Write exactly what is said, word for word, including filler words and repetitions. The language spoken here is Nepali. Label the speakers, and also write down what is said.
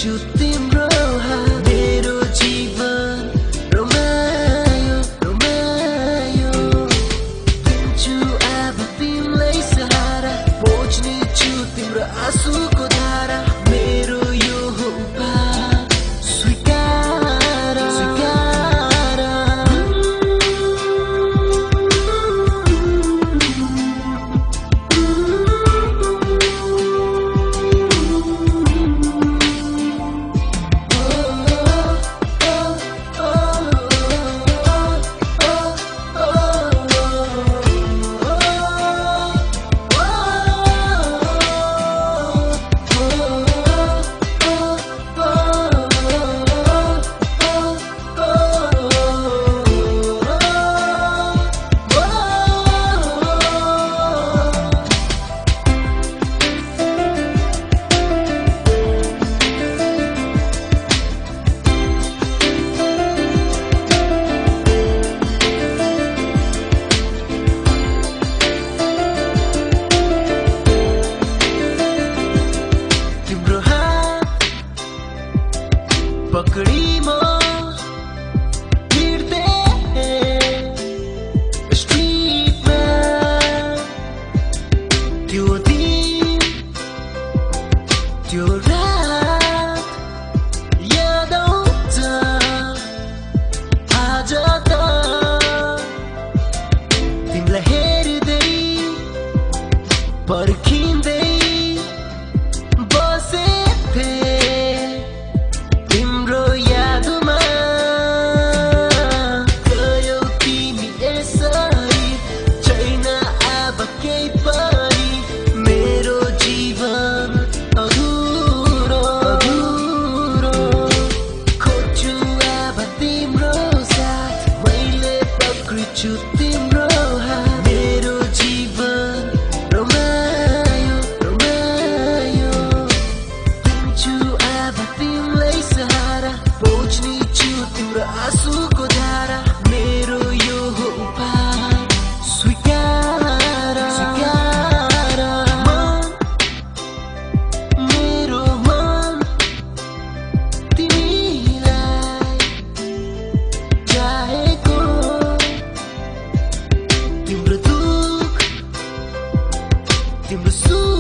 Speaker 1: छु तिम्रो हात मेरो जीवन रमायो रमायो दिन्छु अब तिमीलाई सहारा बुझ्ने छु तिम्रो आँसुको धारा मेरो यो हो उपहार स्वीकार स्वीकार पकड़ी म हिँड्दै स्ट्रिटमा त्यो दिन त्यो रात याद आउँछ आज त तिमीलाई हेर्दै पर्खिँदै बसेथे छु तिम्रो हात मेरो जीवन रमायो रमायो दिन्छु अब तिमीलाई सहारा बुझ्ने छु तिम्रो आँसुको धारा मेरो यो हो उपहार स्वीकार स्वीकार मन मेरो मन तिमीलाई चाहेको तिम्रो दुख तिम्रो सुख